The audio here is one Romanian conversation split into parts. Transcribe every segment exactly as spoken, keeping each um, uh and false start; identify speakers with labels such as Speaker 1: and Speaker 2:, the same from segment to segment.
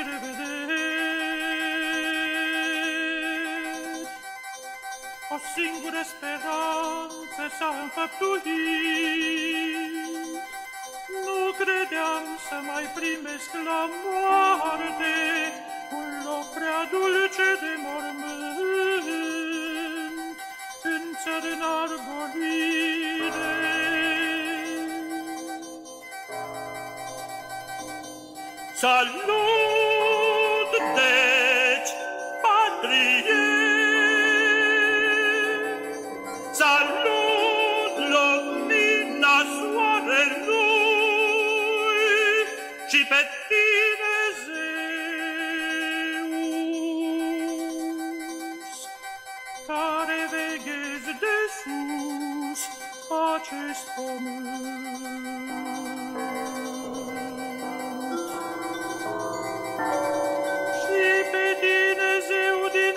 Speaker 1: revederi. O singură speranță s-a înfăptuit. Nu credeam să mai primesc la moarte un loc prea dulce de mormânt în țărânar golire. Salut, deci, patrie! Salut, lumina soarelui și pe tine, Zeus, care veghezi de sus acest pământ. Și pe tine, Zeu din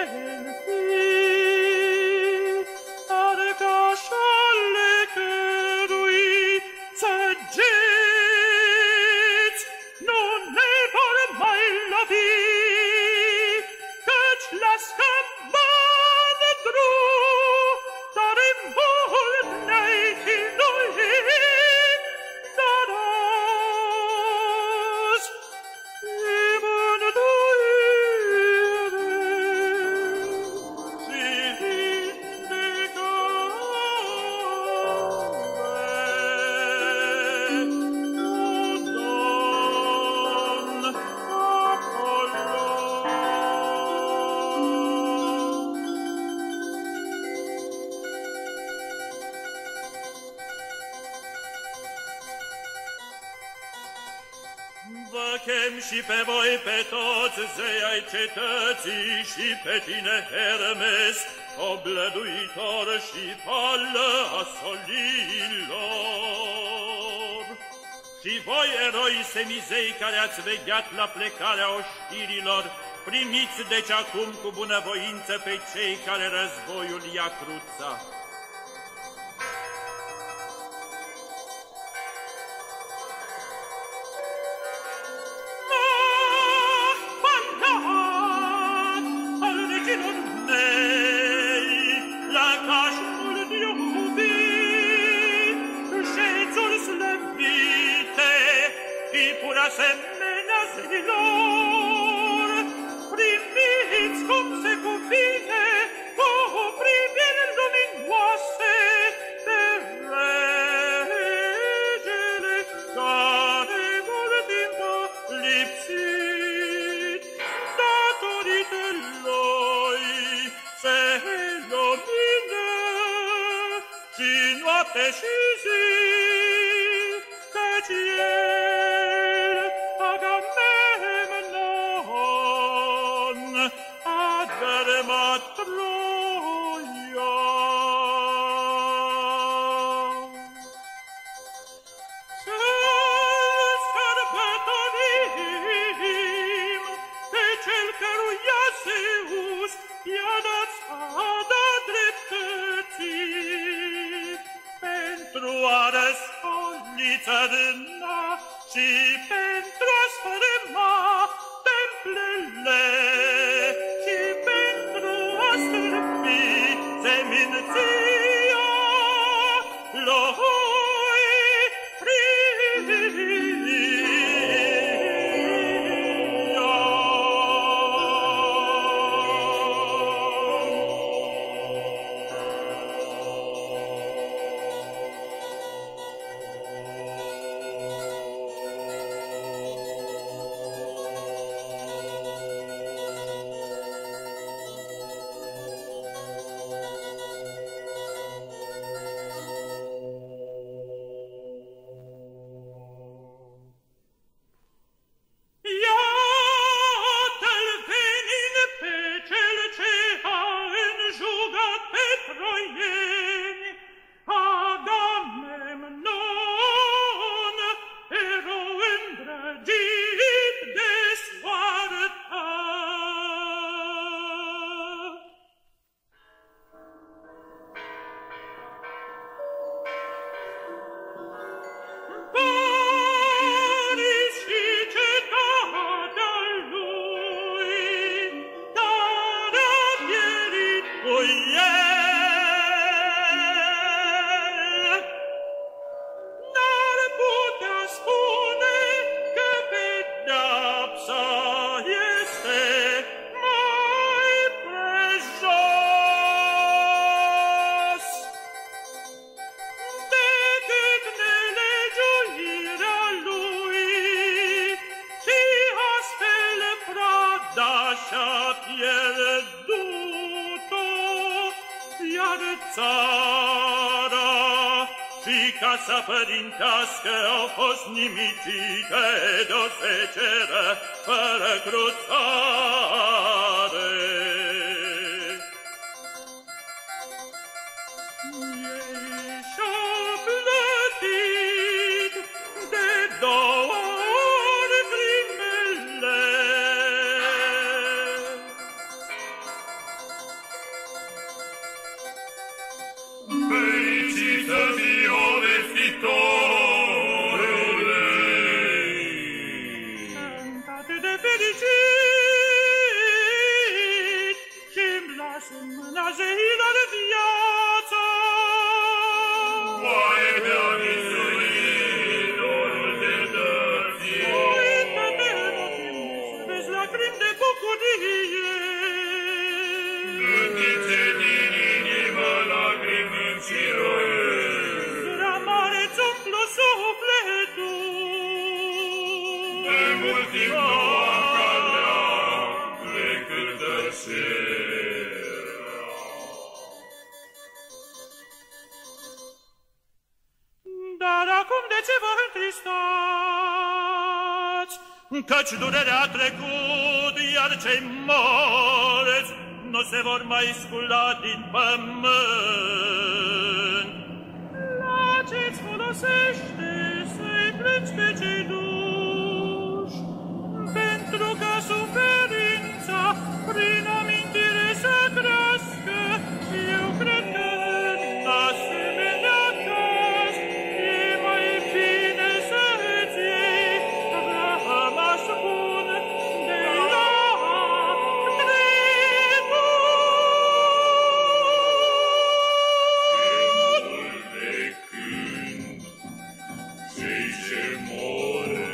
Speaker 1: Delphi, arcaș ale cărui săgeți nu ne vor mai lovi, căci la scăpat drum, tare mult ne-ai chinuit, dar azi e mântuire și vindecare, o Domn Apollon. Vă chem și pe voi pe toți zei ai cetății și pe tine, Hermes, oblăduitor și pală a solilor. Și voi, eroi semizei care ați vegheat la plecarea oștirilor, primiți deci acum cu bunăvoință pe cei care războiul i-a cruțat. Asemenea zilor, primiți cum se cuvine cu priviri luminoase de regele care mult timp a lipsit. Datorită lui se lumină și noapte și zi, căci el, Agamemnon, a dărâmat Troia. Să-l sărbătorim pe cel căruia Zeus i-a dat spada dreptății, pentru a răscoli țărâna și pentru a sfărâma templele și pentru a stârpi seminția lui și-a pierdut-o, iar țara și casa părintească au fost nimicite de-o seceră fără cruțare. Ei și-au plătit de două ori crimele.
Speaker 2: Fericită fii, o vestitorule!
Speaker 1: Sunt atât de fericit și-mi las în mâna zeilor viața.
Speaker 2: Oare mi-a visuit dorul de dăție?
Speaker 1: Uită-te, ochii să vezi lacrimi de bucurie.
Speaker 2: Gândițe din inimă lacrimi înciroiesc.
Speaker 1: Zura mare-ți umplu sufletul.
Speaker 2: De mult timp nu am calea decât tăcerea.
Speaker 1: Dar acum de ce vă întristați? Căci durerea a trecut, iar cei morți nu se vor mai scula din pământ. La ce-ți folosește să-i pleci pe cei duși? Pentru ca suferința prin amintire să crească, eu cred că în asemenea caz e mai bine să-ți iei rămas bun de la
Speaker 2: Cântul de când cei ce mor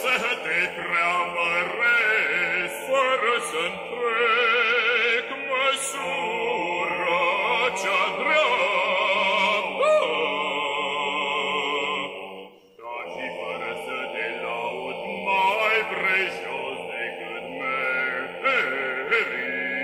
Speaker 2: să te preamăresc, fără să-mi trec măsura cea dreaptă. Dar și fără să te laud mai prejos decât meriți.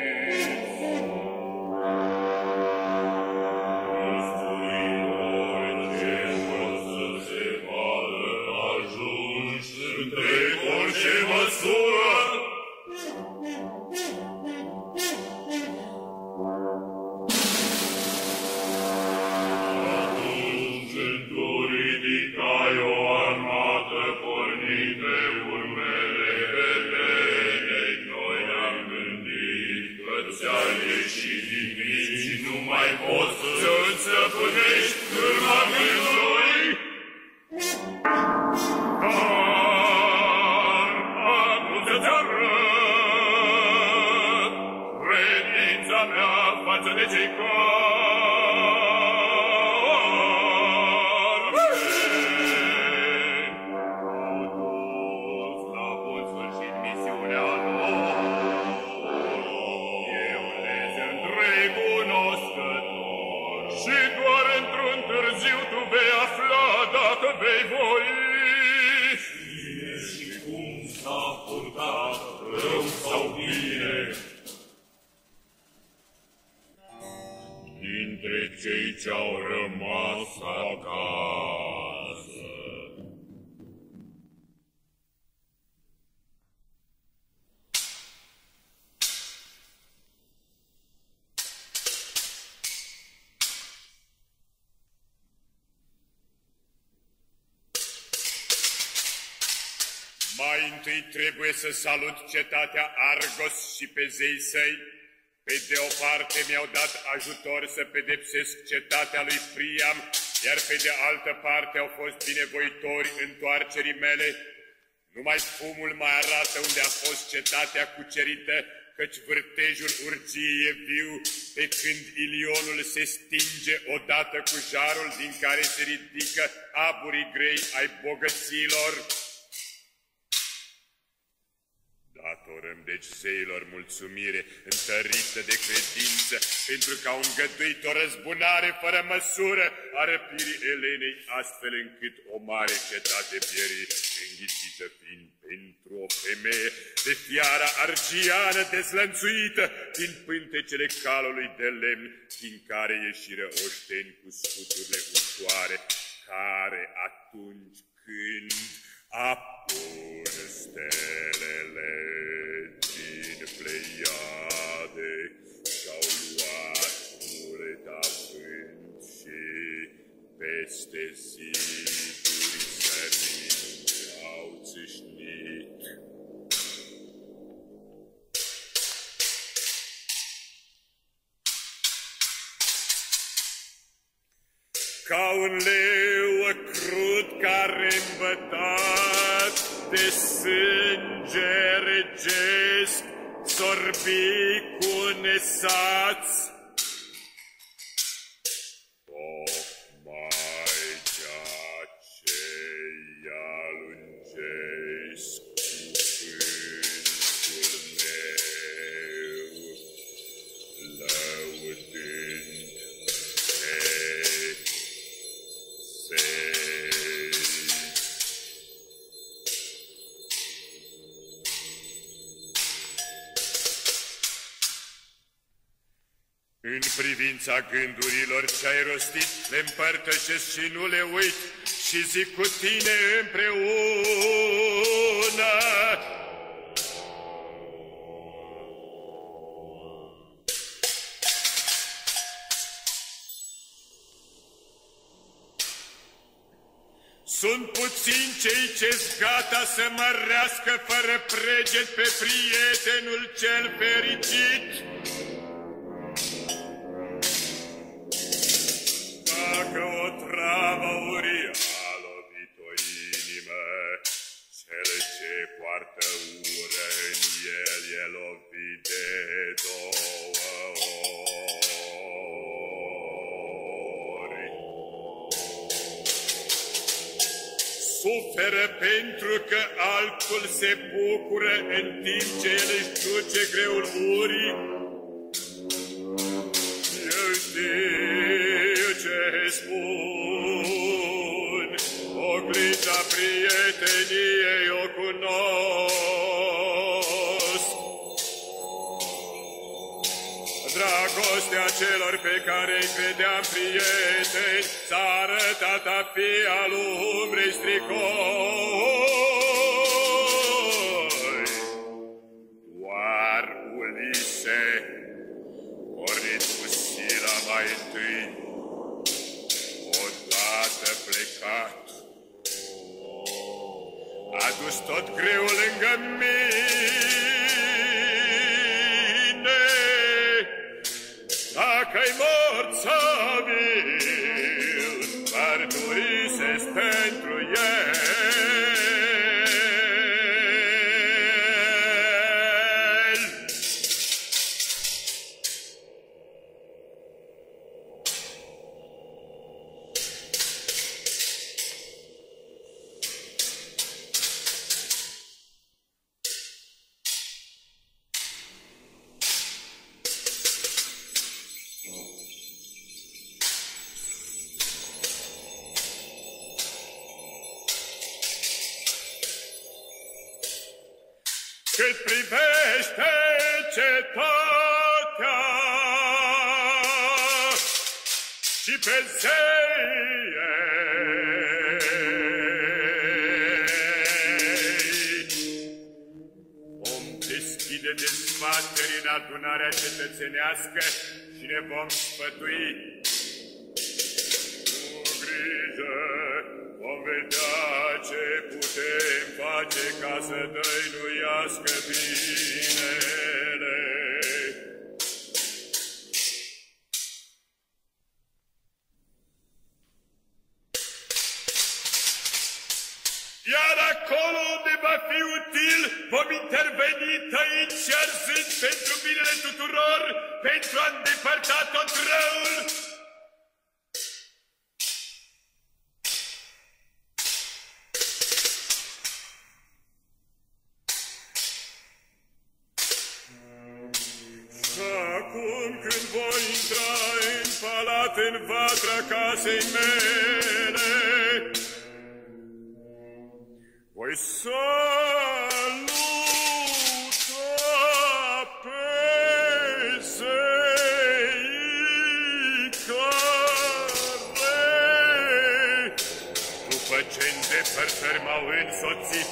Speaker 2: Dintre cei ce-au rămas acasă. Mai întâi trebuie să salut cetatea Argos și pe zeii săi. Pe de o parte mi-au dat ajutor să pedepsesc cetatea lui Priam, iar pe de altă parte au fost binevoitori întoarcerii mele. Numai fumul mai arată unde a fost cetatea cucerită, căci vârtejul urgiei e viu, pe când Ilionul se stinge odată cu jarul din care se ridică aburii grei ai bogăților. Datorăm deci zeilor mulțumire întărită de credință, pentru că au îngăduit o răzbunare fără măsură a răpirii Elenei, astfel încât o mare cetate pieri, înghițită fiind pentru o femeie de fiara argiană dezlănțuită din pântecele calului de lemn, din care ieșiră oșteni cu scuturile ușoare, care atunci când apun stelele din Pleiade și-au luat mulet avânt și peste ziduri sărind au țâșnit. Ca un leu crud care îmbătat de sânge regesc, sorbi cu nesați. Tocmai ceea ce i-alungesc cuvântul meu, lăudând pe în privința gândurilor ce-ai rostit, le împărtășesc și nu le uit și zic cu tine împreună. Sunt puțini cei ce-s gata să mărească fără preget pe prietenul cel fericit. Dacă o travă urie a lovit o inimă, cel ce poartă ură în el e lovit de două ori. suferă pentru că altul se bucură în timp ce el își duce greul urii? Eu știu ce spun, oglinda prieteniei o cunosc. Dragostea celor pe care îi credeam prieteni s-a arătat a fi al umbrei stricoi. Doar Ulise, pornit cu sila mai întâi, odată plecat, a dus tot greul lângă mine. Dacă-i mort sau viu, mărturisesc pentru el. Cât privește cetatea și pe zeii, vom deschide dezbateri în adunarea cetățenească și ne vom sfătui. Cu grijă vom vedea ce putem face ca să dăinuiască binele. Iar acolo unde va fi util, vom interveni tăind și arzând pentru binele tuturor, pentru a îndepărta tot răul. Acum când voi intra în palat, în vatra casei mele, voi saluta pe zeii care, după ce îndepărtări m-au însoțit,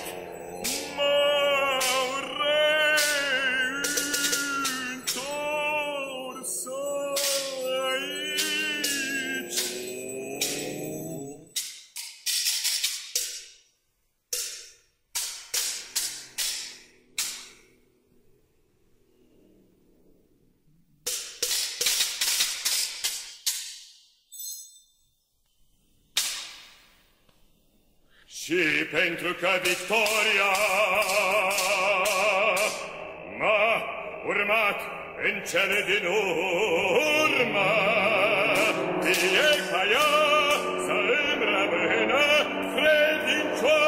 Speaker 2: m-au reîntors aici. Și pentru că victoria m-a urmat în cele din urmă, fie ca ea să îmi rămână credincioasă.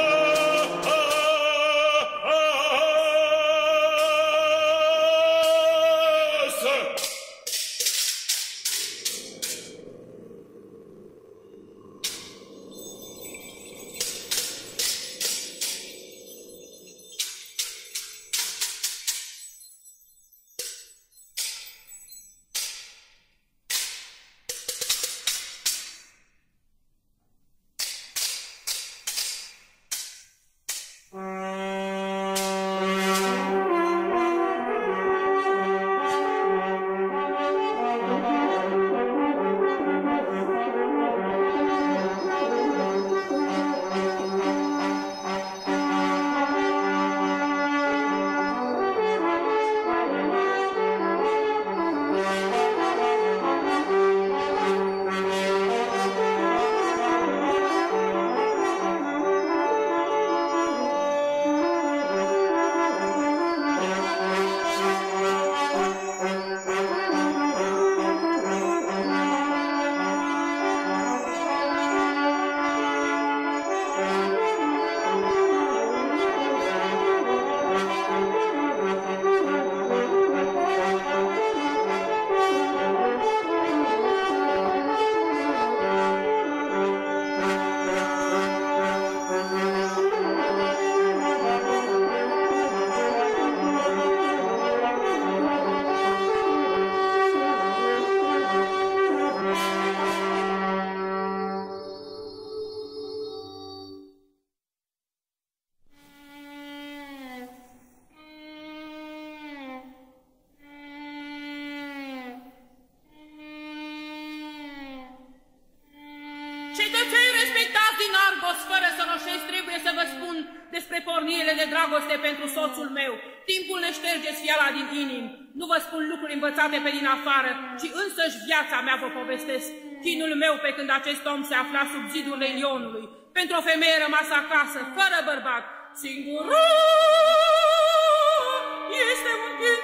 Speaker 3: spre pornirile de dragoste pentru soțul meu. Timpul ne șterge fiala din inimi. Nu vă spun lucruri învățate pe din afară, ci însăși viața mea vă povestesc. Chinul meu pe când acest om se afla sub zidurile Lionului, pentru o femeie rămasă acasă, fără bărbat, singur. Este un chin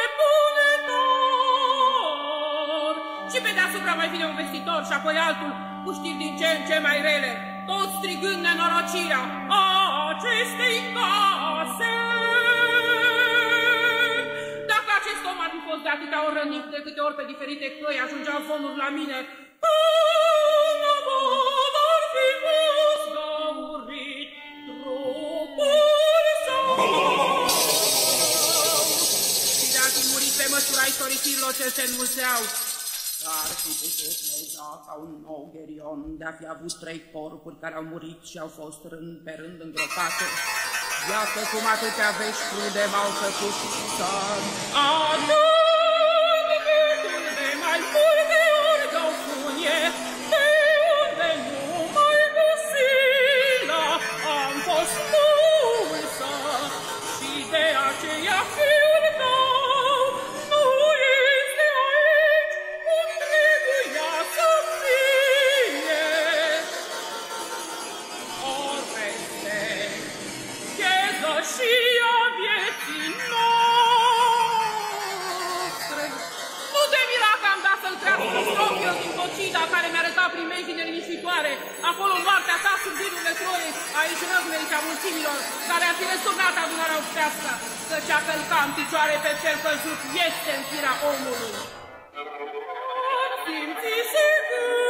Speaker 3: nebunetor. Și pe deasupra mai vine un vestitor și apoi altul, cu știri din ce în ce mai rele, toți strigând nenorocirea a acestei case. Dacă acest om ar fi fost de atâtea ori rănit, de câte ori pe diferite căi ajungeau zvonuri la mine, până văd ar fi fost găurit trupul său. Și de ar fi murit pe măsura istorisirilor ce se înmulțeau. Dar fi putut lăuda ca un nou gherion de a fi avut trei corpuri care au murit și au fost rând pe rând îngropate. Iată cum atâtea vești crude m-au făcut să adun gândul de mai multe ori de-o funie, de unde nu mai găsila am fost mulsă și de aceea fiul tău nu este aici cum trebuia să fie. Oreste, chezășia vieții noastre. Nu te mira că am dat să-l treacă cu strochiul din Tocida care mi-a arătat primejdii neliniștitoare. Acolo moartea ta sub zidurile Troiei, aici răzmeriți a mulțimilor, care ar fi răsturnat adunarea obștească, căci a călca în picioare pe cel căzut este în firea omului. Am simțit sigur.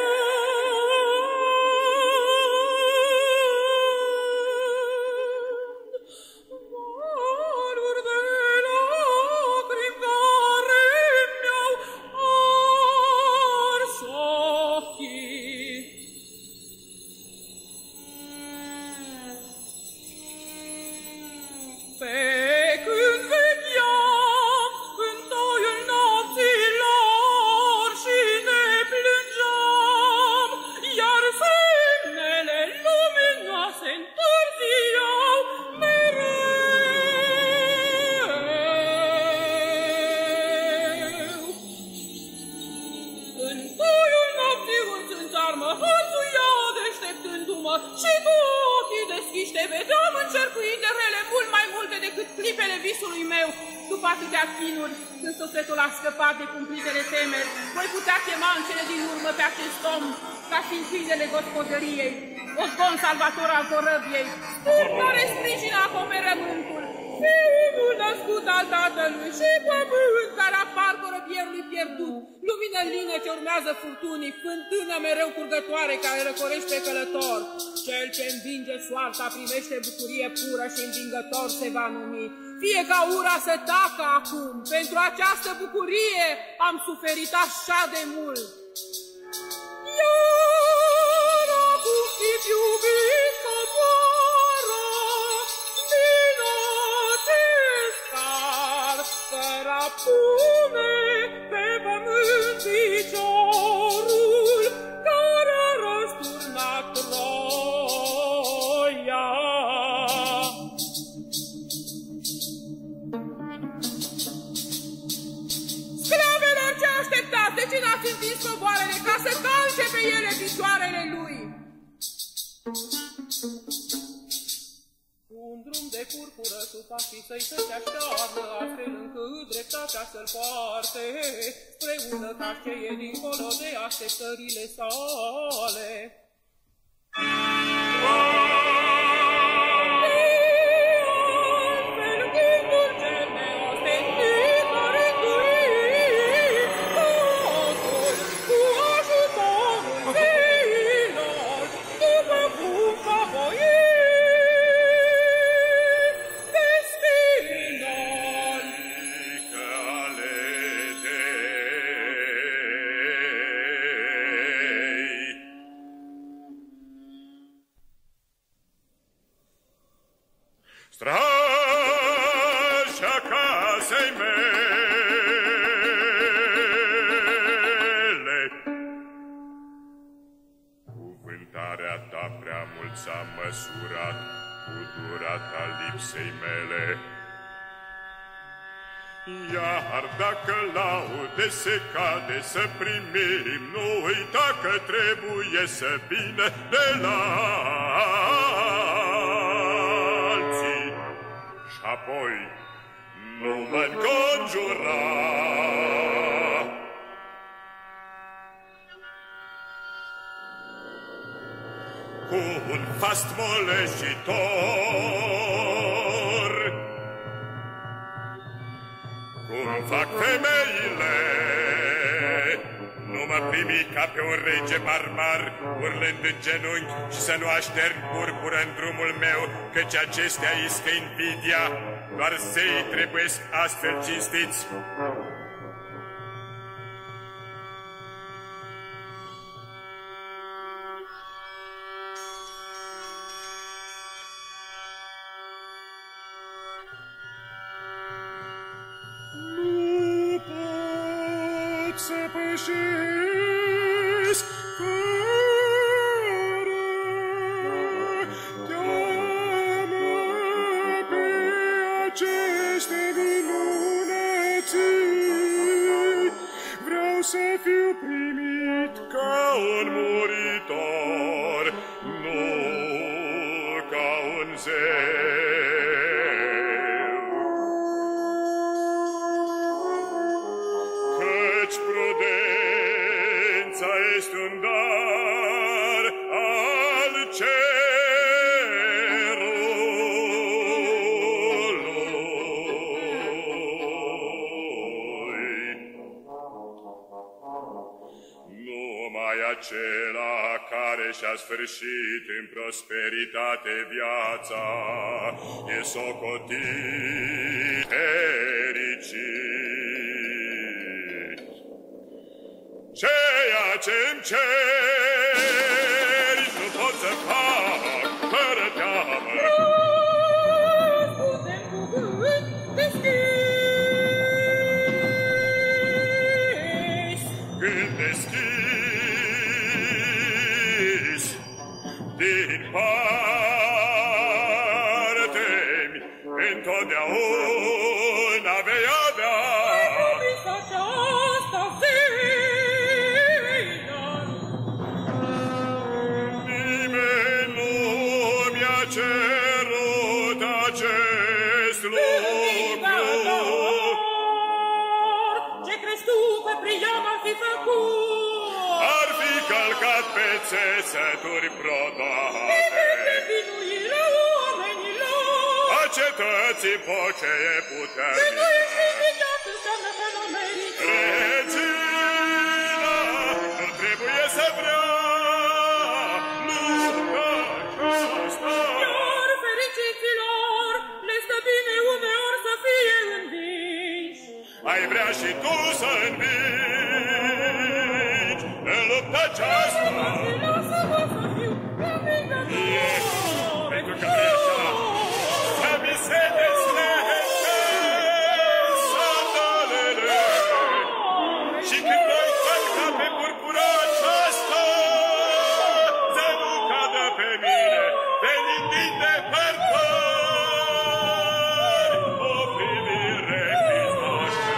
Speaker 3: Și cu ochii deschiși te vedeam încercuind de rele mult mai multe decât clipele visului meu. După atâtea chinuri, când sufletul a scăpat de cumplitele temeri, voi putea chema în cele din urmă pe acest om ca fiind câinele gospodăriei, Osbon salvator al corăbiei, spur care sprijină acoperământul, fiul născut al tatălui și pământ care apar corăbierului pierdut, lumină lină ce urmează furtunii, fântână mereu curgătoare care răcorește pe călător. Cel ce învinge soarta primește bucurie pură și învingător se va numi. Fie ca ura să tacă acum, pentru această bucurie am suferit așa de mult. Iar acum chip iubit coboară din acest car, fără a pune pe pământ piciorul care a răsturnat Troia. Sclavelor ce așteptați, de ce n-ați întins covoarele ca să calce pe ele picioarele lui? Un drum de purpură sub pașii săi să se aștearnă, astfel încât dreptatea să-l poarte spre ună ca ceie dincolo de așteptările sale.
Speaker 2: Straja casei mele, cuvântarea ta prea mult s-a măsurat, cu durata lipsei mele. Iar dacă laude se cade să primim, nu uita că trebuie să vină de la alții. Și apoi nu mă înconjura cu un fast moleșitor, cum fac femeile. Nu mă primi ca pe un rege barbar, urlând în genunchi și să nu aștern purpură în drumul meu, căci acestea iscă invidia, doar zei trebuiesc astfel cinstiți.
Speaker 4: pășesc fără teamă pe aceste minunății. Vreau să fiu primit ca un muritor, nu ca un zeu. Prudența este un dar al cerului. Numai acela care și-a sfârșit în prosperitate viața e socotit fericit. Ceea ce-mi ceri nu pot să fac fără teamă.
Speaker 3: Răspundem cu gând deschis.
Speaker 4: Gând deschis din parte-mi întotdeauna vei avea.
Speaker 3: Vis aceasta
Speaker 4: cerut acest lucru.
Speaker 3: Ce crezi tu că Priam ar fi făcut?
Speaker 4: Ar fi călcat pe țesături brodate.
Speaker 3: De vinuirea oamenilor.
Speaker 4: A cetății pocee puternică.
Speaker 3: De nu ești imediat înseamnă că nu merită.
Speaker 4: Regina nu trebuie să vrea. Nu ca aceasta.
Speaker 3: Iar fericiților le stă bine uneori să fie învinși.
Speaker 4: Ai vrea și tu să învingi în lupta aceasta.
Speaker 3: Lasă-mă să fiu
Speaker 4: Ești, pentru că așa, să mi se deslege sandalele. Și când voi călca pe purpura aceasta, să nu cadă pe mine, venind din depărtări, o privire pizoșă.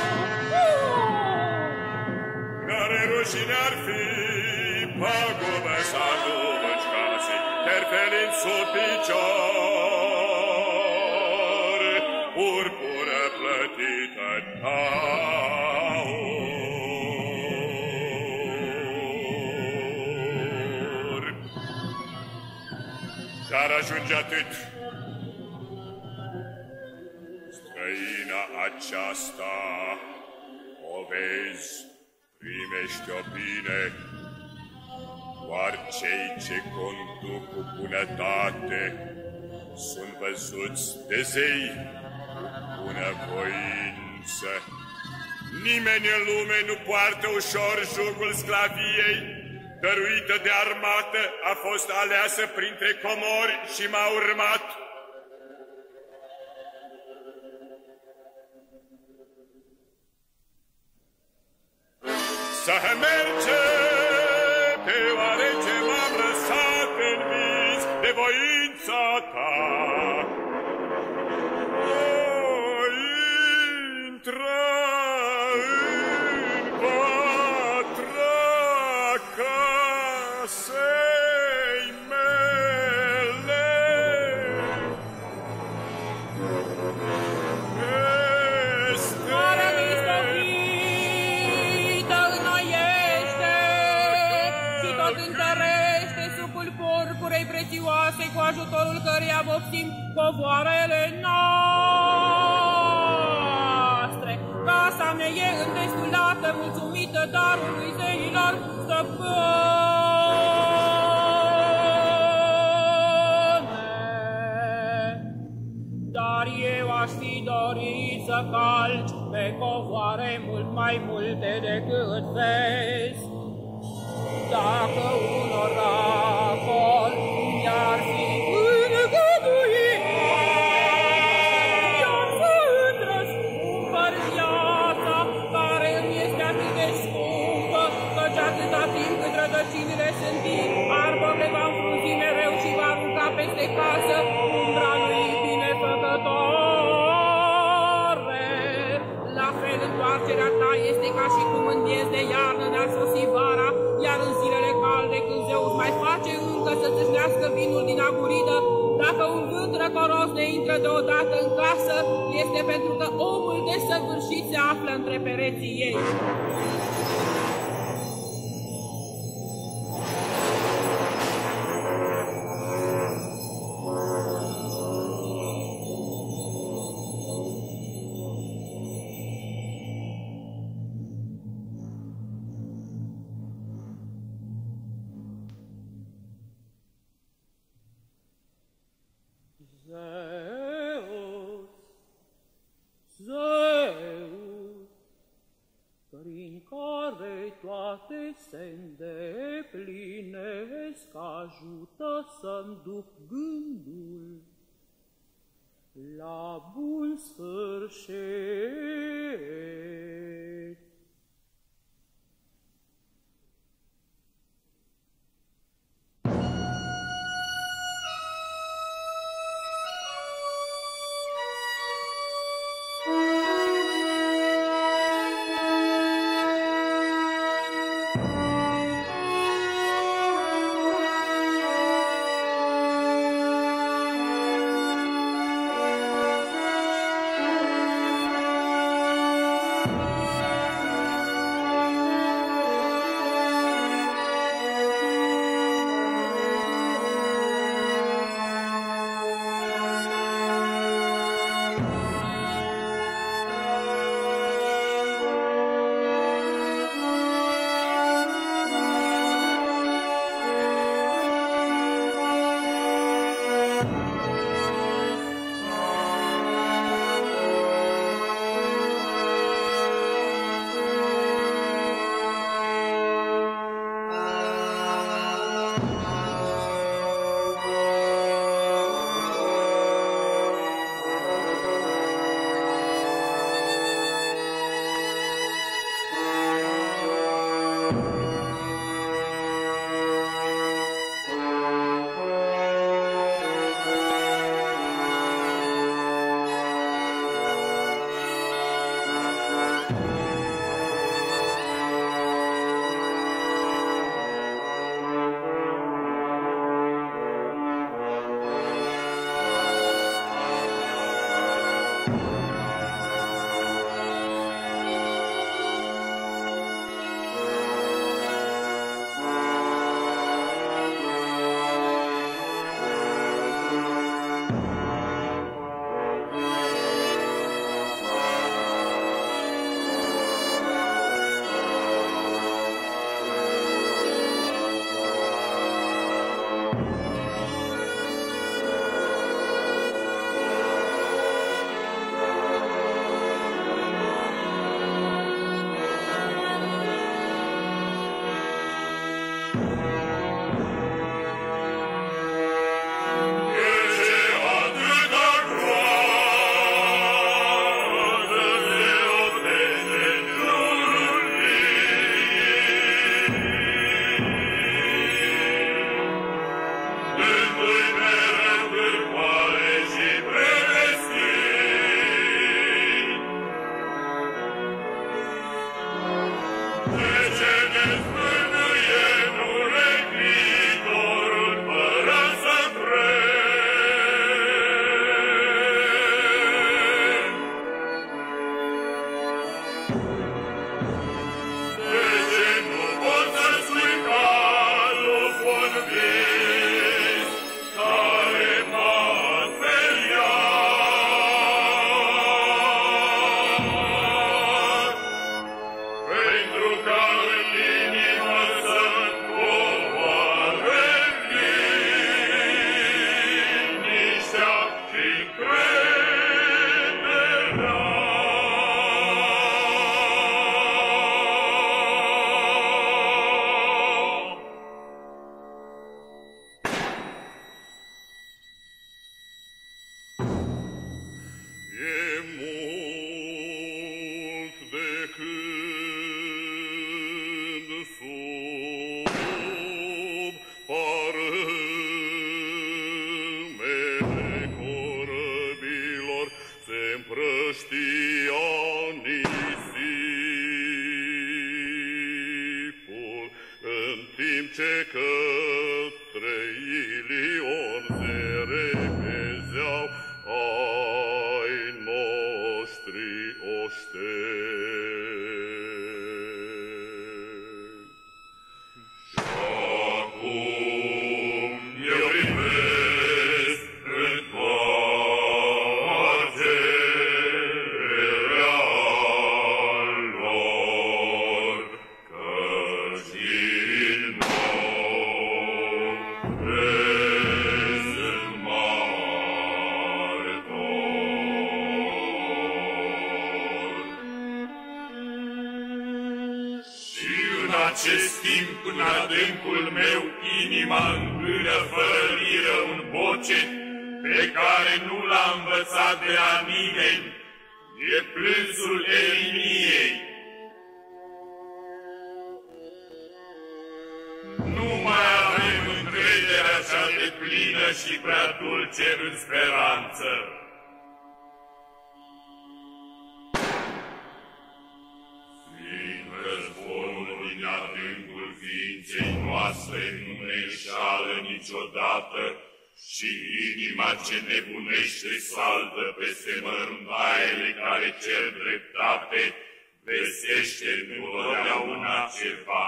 Speaker 4: Care rușine ar fi pagubă să arunci case, terfelind sub picior, purpură plătită în aur. Dar ajunge atât. Străina aceasta, o vezi, primește-o bine. Doar cei ce conduc cu bunătate sunt văzuți de zei cu bunăvoință. Nimeni în lume nu poartă ușor jugul sclaviei, dăruită de armată, a fost aleasă printre comori și m-a urmat. Să mergem, deoarece m-am lăsat în vis de voință
Speaker 2: voința ta. O, intră în patra casei mele.
Speaker 3: Care mistovită înnoiește și tot întărește supul porcurei prețioase, cu ajutorul căreia vopsim covoarele noastre. Casa mea e îndestulată, mulțumită darului zeilor stăpâne. Dar eu aș fi dorit să calci pe covoare mult mai multe decât vezi. Dacă un oracol mi-ar fi îngăduit, i-am să îți răscumpăr viața, care îmi este atât de scumpă, căci atâta timp cât rădăcinile sunt tii, arborile va înfrunzi mereu și va arunca peste casă umbra lui binefăcătoare. La fel, întoarcerea ta este ca și cum în miez de iarnă ne-ar sosi vara, iar în zilele calde, când Zeus mai face încă să țâșnească vinul din aguridă, dacă un vânt răcoros ne intră deodată în casă, este pentru că omul desăvârșit se află între pereții ei. Zeus, Zeus, prin care toate se îndeplinesc, ajută să-mi duc gândul la bun sfârșit.
Speaker 2: acest timp în adâncul meu inima îngână fără liră un bocet pe care nu l-a învățat de la nimeni, e plânsul Eliniei. Nu mai avem încrederea cea de plină și prea dulce în speranță. Fiind războiul din adâncul ființei noastre nu ne înșală niciodată și inima ce nebunește saltă peste măruntaiele care cer dreptate, găsește întotdeauna ceva.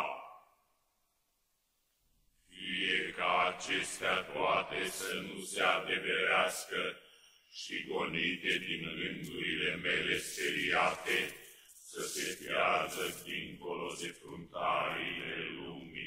Speaker 2: Fie ca acestea toate să nu se adeverească și gonite din rândurile mele seriate, să se piardă dincolo de fruntariile lumii.